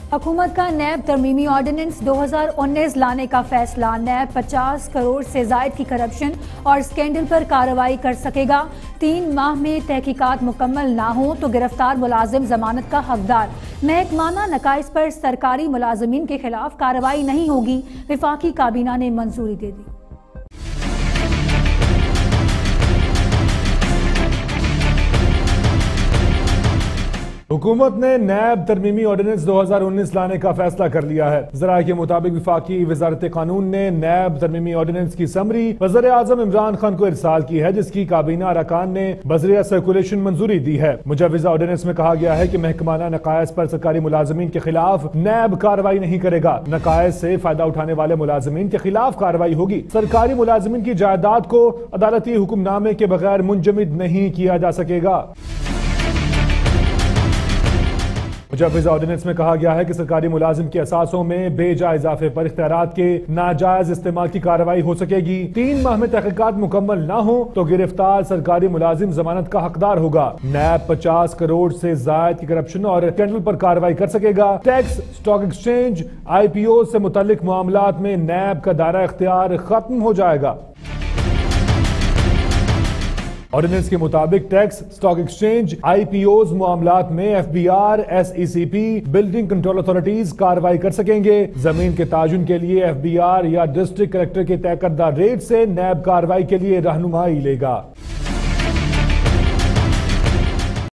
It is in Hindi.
हुकूमत का नैब तरमीमी ऑर्डिनेंस 2019 लाने का फैसला। नैब 50 करोड़ से जायद की करप्शन और स्कैंडल पर कार्रवाई कर सकेगा। 3 माह में तहकीकात मुकम्मल ना हो तो गिरफ्तार मुलाजिम जमानत का हकदार। महकमाना नकाइस पर सरकारी मुलाजमीन के खिलाफ कार्रवाई नहीं होगी। विफाकी काबीना ने मंजूरी दे दी। हुकूमत ने नैब तरमीमी ऑर्डिनेंस 2019 लाने का फैसला कर लिया है। ज़राए के मुताबिक विफाकी वजारत कानून ने नैब तरमीमी ऑर्डिनेंस की समरी वज़ीर आज़म इमरान खान को इरसाल की है, जिसकी काबीना अरकान ने बज़रिया सर्कुलेशन मंजूरी दी है। मुजव्वज़ा ऑर्डिनेंस में कहा गया है कि महकमाना नकाइस पर सरकारी मुलाजमीन के खिलाफ नैब कार्रवाई नहीं करेगा। नकाइस से फायदा उठाने वाले मुलाजमीन के खिलाफ कार्रवाई होगी। सरकारी मुलाजमीन की जायदाद को अदालती हुक्मनामे के बगैर मुंजमद नहीं किया जा सकेगा। मुजव्वज़ा ऑर्डिनेंस में कहा गया है कि सरकारी मुलाजिम के असासों में बेजा इजाफे पर इख्तियारात के नाजायज इस्तेमाल की कार्रवाई हो सकेगी। 3 माह में तहकीकात मुकम्मल ना हो तो गिरफ्तार सरकारी मुलाजिम जमानत का हकदार होगा। नैब 50 करोड़ से जायद की करप्शन और स्कैंडल पर कार्रवाई कर सकेगा। टैक्स, स्टॉक एक्सचेंज, IPO से मुतल्लिक मामलात में नैब का दायरा इख्तियार खत्म हो जाएगा। ऑर्डिनेंस के मुताबिक टैक्स, स्टॉक एक्सचेंज, IPOs मामलात में FBR, SECP, building control authorities कार्रवाई कर सकेंगे। जमीन के ताजुन के लिए FBR या डिस्ट्रिक्ट कलेक्टर के तय करदा रेट से नैब कार्रवाई के लिए रहनुमाई लेगा।